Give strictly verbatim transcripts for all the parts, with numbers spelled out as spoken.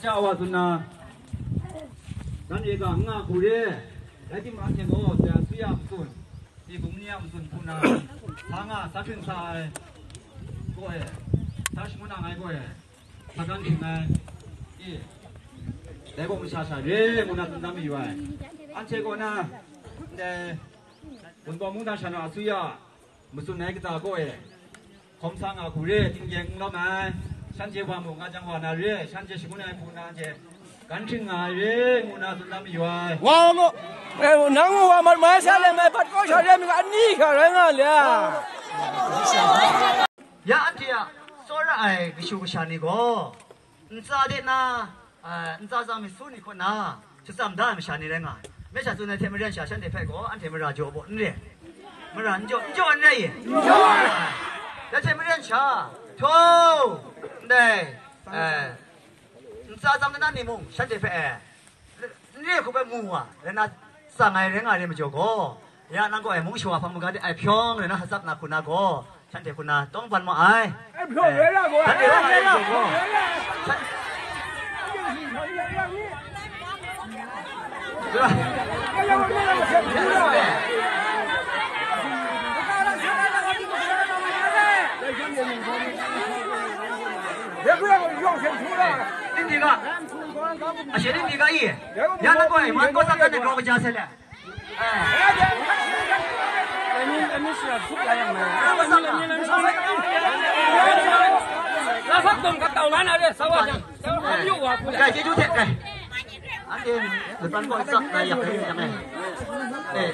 家话孙呐，咱这个俺姑爷，来听马前我这水呀不孙，这公年不孙不呐，他啊三平三，过哎，他什么那爱过哎，他干净哎，咦，来我们下下月我那孙咱们以外，俺这个呢，这。 文保木大山啊，水啊，木孙那个大过诶，红山啊，苦热，今年老蛮，山节花木阿江花那热，山节什么那苦那节，感情啊热，我那孙咱们有啊。 我我，哎，我那我们买下来买八个小人，俺你个人啊了。 呀，安弟啊，说了哎，个修个山那个，你咋的呢？哎，你咋上面说你困难，就咱们他们山里人啊。 没啥子那天没人下山的拍过，俺天没让脚不，你嘞，没让你脚，你脚俺这耶，那天没人下，头，对，哎，你咋咱们那里木山的拍哎，你可不木啊，人家上海人啊人没脚过，呀那个哎木说话旁边的哎平，人家还啥那困那个，山的困那东半么哎， 哎平人那个， 山的那个个，对吧？ 别不要用钱出了。 你这个，啊，现在这个伊，伢那个哎，蛮多三个那个个加起来，哎。哎，你你是要出来样没？我上了，你能上来？那发动个导览了的，啥玩意？哎，有啊，哎，这就这哎。 anh em người ta gọi giật này nhập cái này để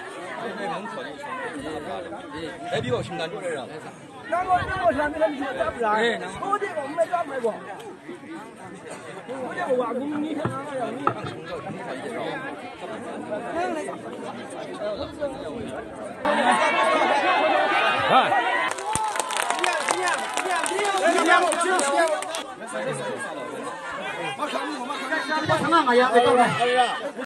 để biết sinh ra chỗ đây rồi nó nói nó nói sao nó chưa chấp lại có đi còn mấy chấp lại bỏ có đi còn cũng như thế nào rồi Makan, makan. Kita tengah ayam betul lah.